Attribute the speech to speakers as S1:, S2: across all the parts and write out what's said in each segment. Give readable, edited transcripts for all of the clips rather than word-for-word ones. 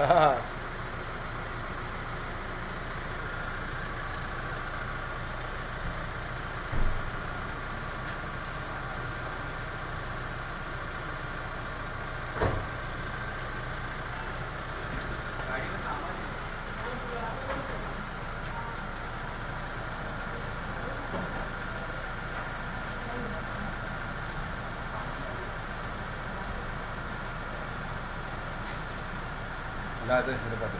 S1: हाँ ला दे मेरे पास।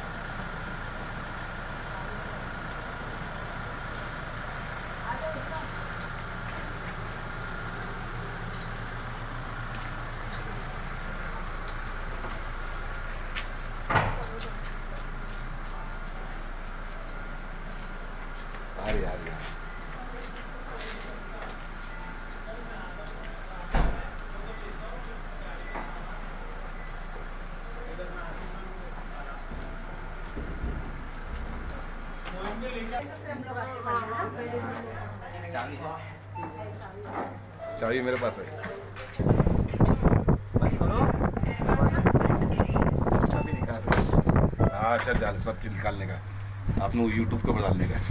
S1: आ रही चाबी मेरे पास है। हाँ चल सब चीज निकालने का, आपने YouTube के ऊपर डालने का।